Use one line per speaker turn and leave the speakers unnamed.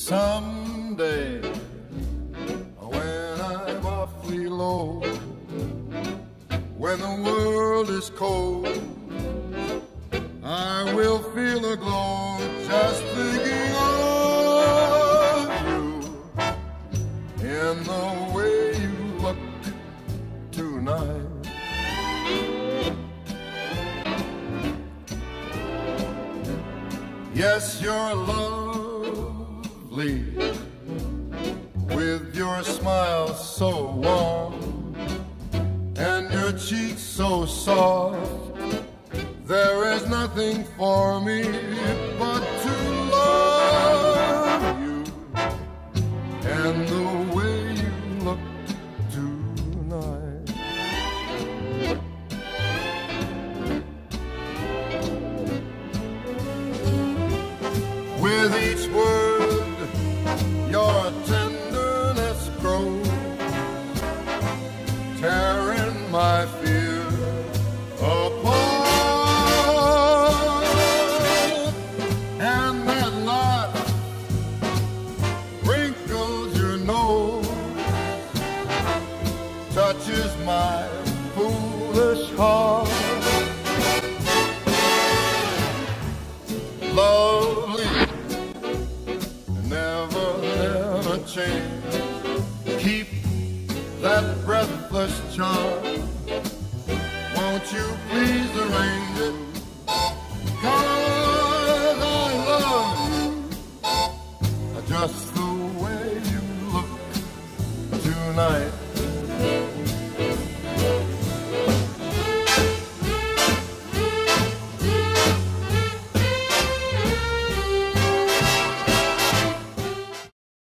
Someday, when I'm awfully low, when the world is cold, I will feel a glow just thinking of you in the way you look tonight. Yes, you're lovely, with your smile so warm and your cheeks so soft. There is nothing for me but to love you and the way you look tonight. With each word, your tenderness grows, tearing my fear apart. And that laugh wrinkles your nose, touches my foolish heart. Lovely, never, never change. Keep that breathless charm. Won't you please arrange